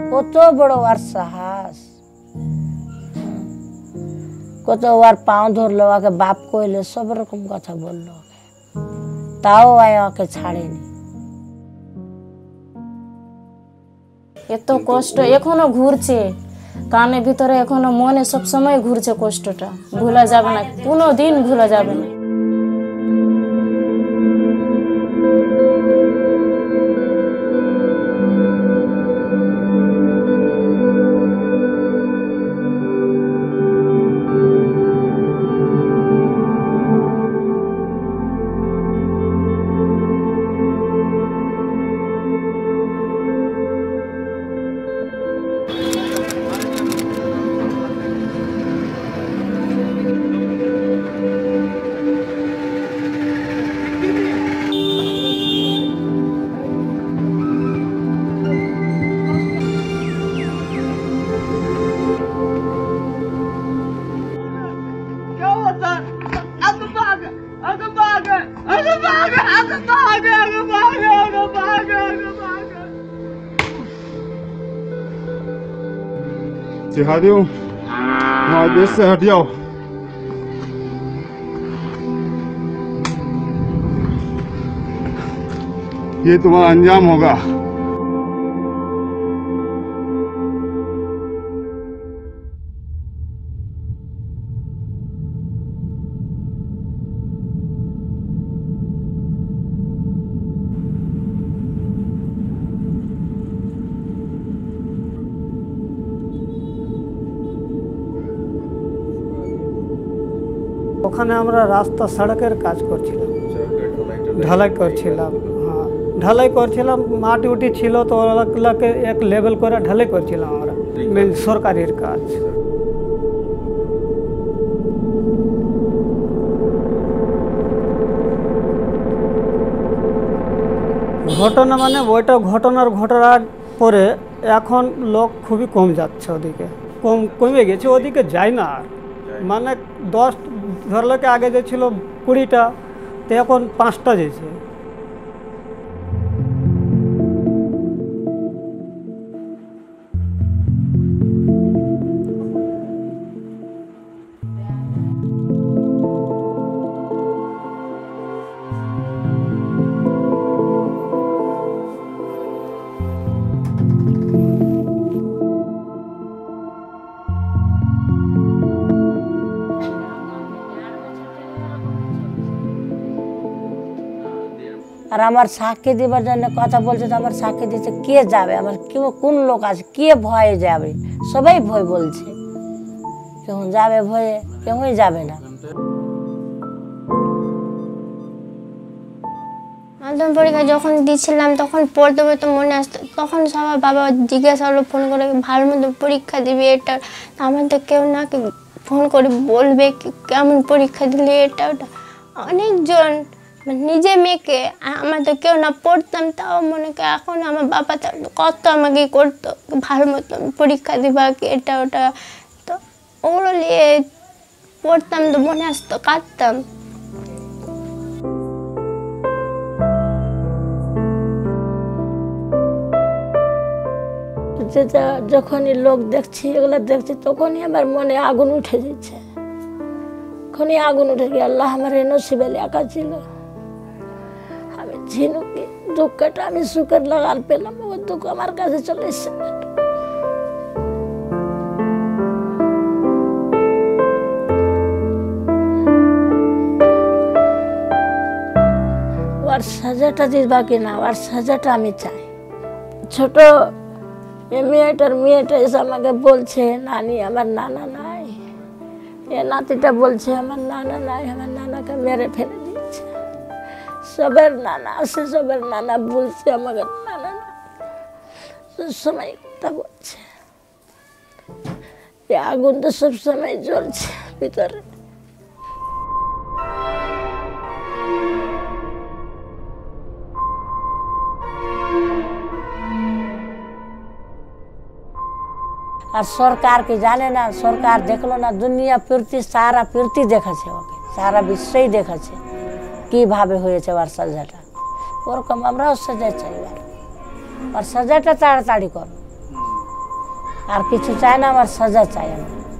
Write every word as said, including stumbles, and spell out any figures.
কত বড় আর সাহস, কত আর পাও ধরলো, ওকে বাপ কইলে, সব রকম কথা বললো, তাও ওকে ছাড়েনি। এত কষ্ট এখনো ঘুরছে কানের ভিতরে, এখনো মনে সব সময় ঘুরছে কষ্টটা, ভোলা যাবে না, কোনো দিন ভোলা যাবে না। जिहादियों, हमारे देश से हट जाओ। ये तुम्हारा अंजाम होगा। ওখানে আমরা রাস্তা সড়কের কাজ করছিলাম, ঢালাই করছিলাম। হ্যাঁ, ঢালাই করছিলাম, মাটি উটি ছিল তো ওগুলোকে এক লেভেল করে ঢালাই করছিলাম আমরা, মেন সরকারের কাজ। ঘটনা মানে ওইটা ঘটনার ঘটনার পরে এখন লোক খুবই কম যাচ্ছে, ওদিকে কম কমে গেছে, ওদিকে যায় না আর। মানে দশ ধরলোকে আগে যে ছিল কুড়িটা, তো এখন পাঁচটা যেছে। আর আমার সাক্ষী দিবার জন্য কথা বলছে, তো আমার সাক্ষী দিতে কে যাবে, আমার কেউ কোন লোক আছে, কে ভয়ে যাবে, সবাই ভয় বলছে, কেউ যাবে ভয়ে, কেউই যাবে না। মাধ্যমিক পরীক্ষা যখন দিচ্ছিলাম তখন পড়তে পড়তে মনে আসতো, তখন সবার বাবা জিজ্ঞাসা হলো ফোন করে ভালো মতো পরীক্ষা দিবি, এটা আমাদের কেউ না ফোন করে বলবে কেমন পরীক্ষা দিলে, এটা ওটা অনেকজন, নিজে মেয়েকে আমাদের কেউ না পড়তাম, তাও মনে করে এখন আমার বাবা কত আমাকে করতো ভালো মতো পরীক্ষা দিবা এটা ওটা, তো ওগুলো নিয়ে পড়তাম তো মনে আসতো, কাঁদতাম। যেটা যখনই লোক দেখছি, এগুলো দেখছি, তখনই আমার মনে আগুন উঠে যাচ্ছে, তখনই আগুন উঠে গিয়ে আল্লাহ আমার এই নসিবে লেখা ছিল, আমি ঝিনুকি দুঃখটা আমি সুখের লাগাল পেলাম, ও দুঃখ আমার কাছে চলে এসছে। ওর সাজাটা দিবা কিনা, ওর সাজাটা আমি চাই। ছোট মেয়েটার মেয়েটা এসে আমাকে বলছে, নানি আমার নানা নাই, এ নাতিটা বলছে আমার নানা নাই, আমার নানাকে মেরে ফেলে দিচ্ছে। সবের নানা আছে, সবের নানা বলছে আমাকে নানা না, সবসময় কথা বলছে। এই আগুন তো সবসময় জ্বলছে ভিতরে। আর সরকার কি জানে না, সরকার দেখলো না, দুনিয়া পৃথিবী সারা পৃথিবী দেখাচ্ছে ওকে, সারা বিশ্বই দেখাচ্ছে কিভাবে হয়েছে ওর সাজাটা। ওরকম আমরাও সাজা চাই, আর সাজাটা তাড়াতাড়ি করো। আর কিছু চাই না, আমার সাজা চাই। আমার